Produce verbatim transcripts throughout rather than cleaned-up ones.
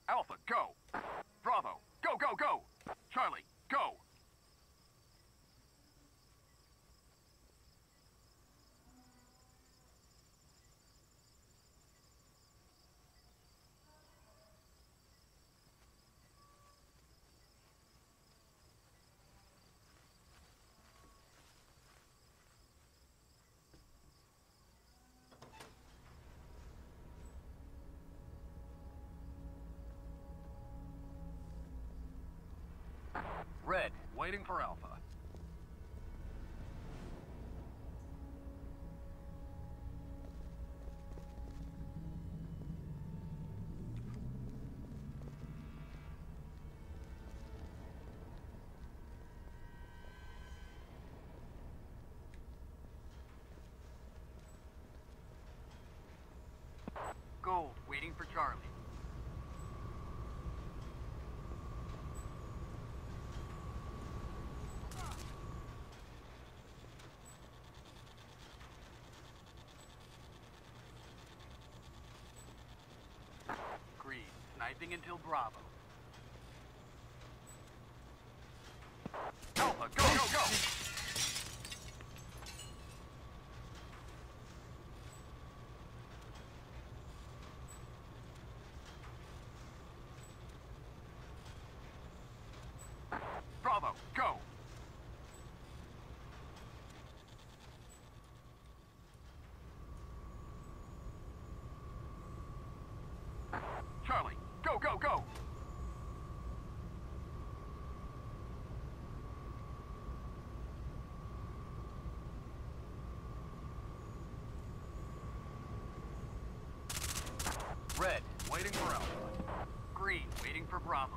Alpha, go! Bravo, go, go, go! Charlie, go! Red, waiting for Alpha. Gold, waiting for Charlie. Green, sniping until Bravo. Alpha, go, go, go! Bravo, go! Charlie, go, go, go! Red, waiting for Alpha. Green, waiting for Bravo.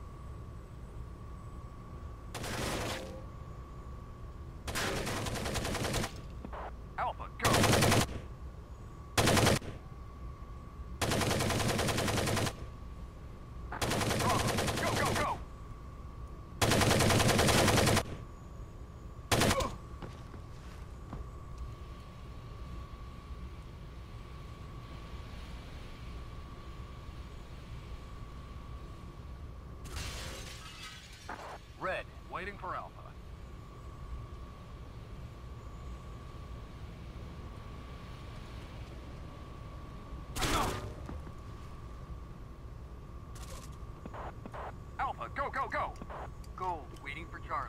Alpha, go! Bravo, go, go, go! Red, waiting for Alpha. Alpha, go, go, go! Gold, waiting for Charlie.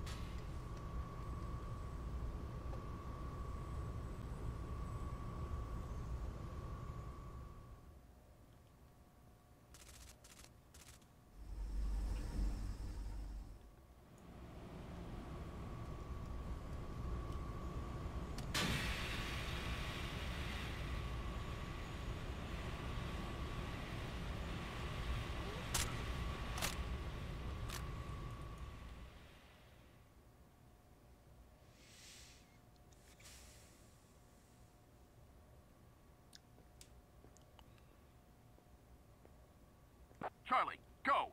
Charlie, go!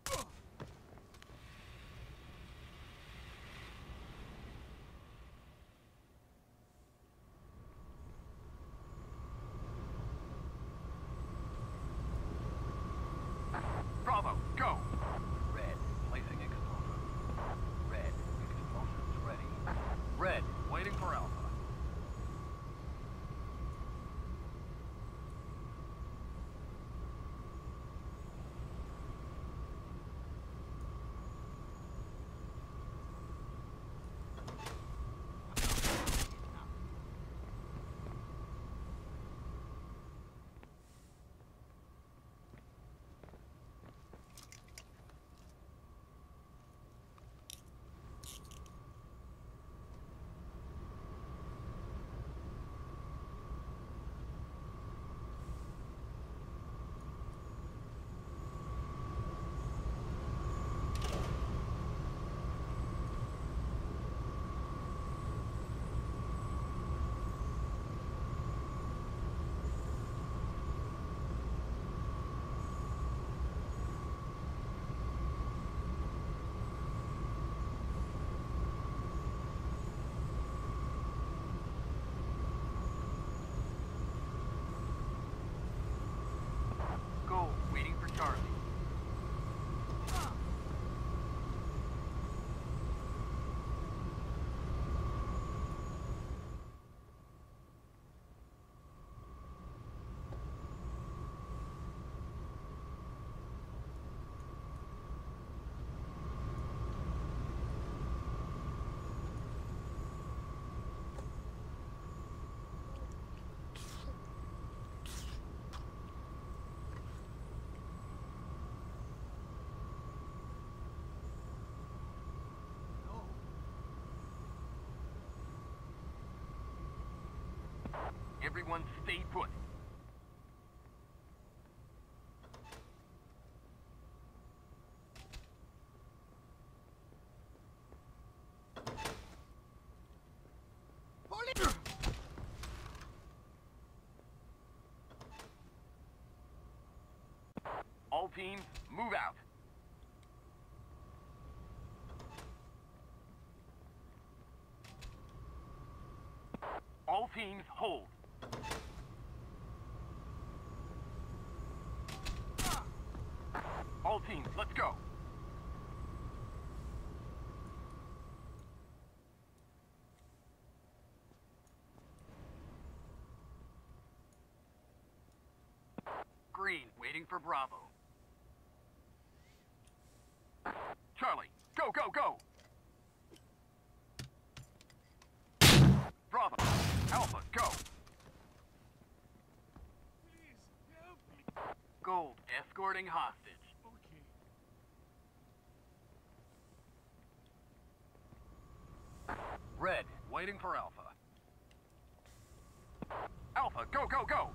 Bravo, go! Red, placing explosive. Red, explosives ready. Red, waiting for Alpha. Everyone stay put. All teams, move out. All teams, hold. All teams, let's go. Green, waiting for Bravo. Charlie, go, go, go! Bravo, Alpha, go! Please, help me. Gold, escorting hostage. Okay. Red, waiting for Alpha. Alpha, go, go, go!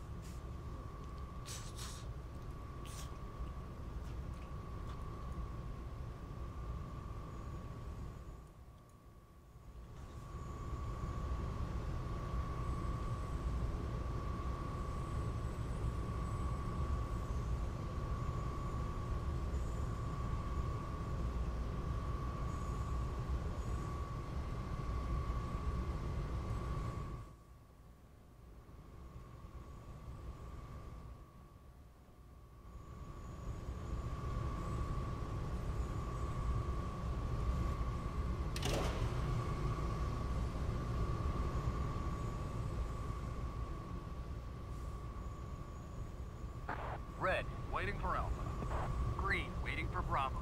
Red, waiting for Alpha. Green, waiting for Bravo.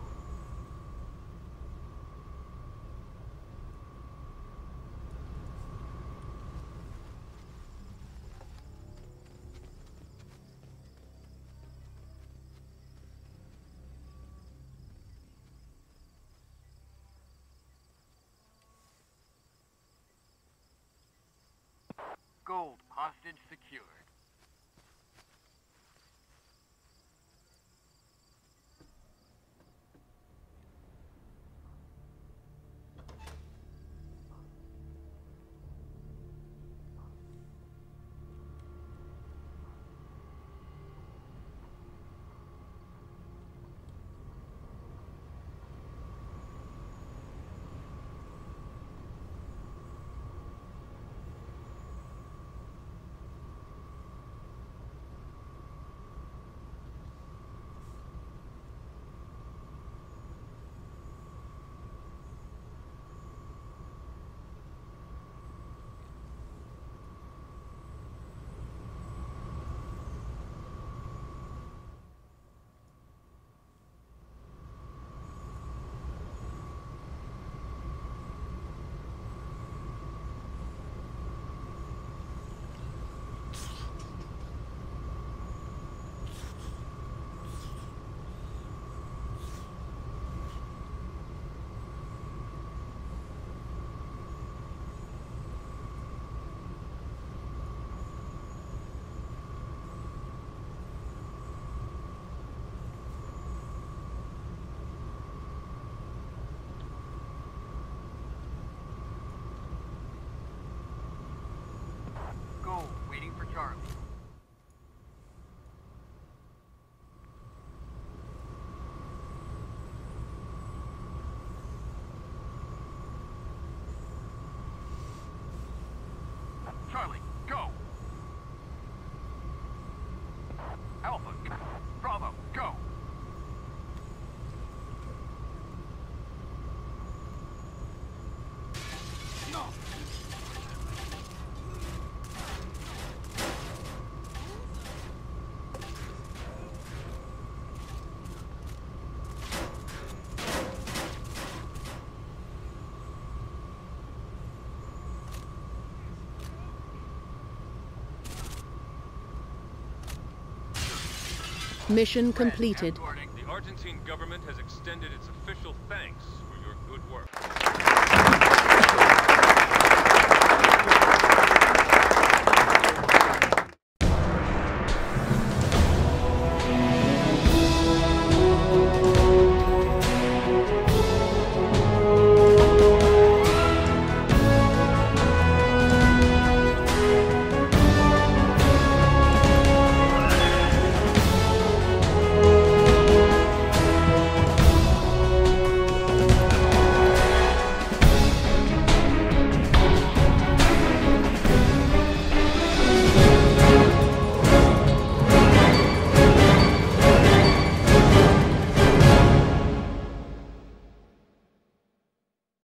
Gold, hostage secured. Gold, waiting for Charlie. Charlie, go! Alpha, Bravo, go! No! Mission completed. The Argentine government has extended its official thanks for your good work.